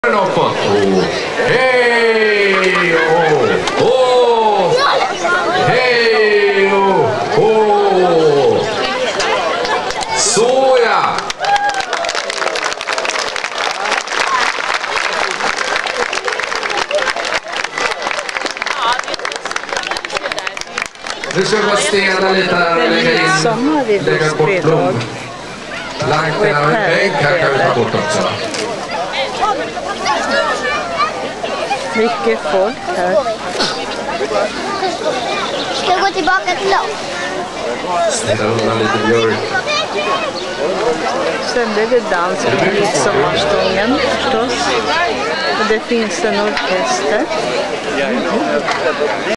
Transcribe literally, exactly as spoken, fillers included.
Uppåt. Oh. Hej! Oh. Oh. Hej! Oh. Oh. Så ja! Nu ska vi bara stena lite här och lägga in, lägga bort blom. Plankorna och en bänk här kan vi ta bort också. Mycket folk här. Ska jag gå tillbaka till oss? Ställa undan lite björk. Sen blir det dans på midsommarstången förstås. Och det finns en orkester.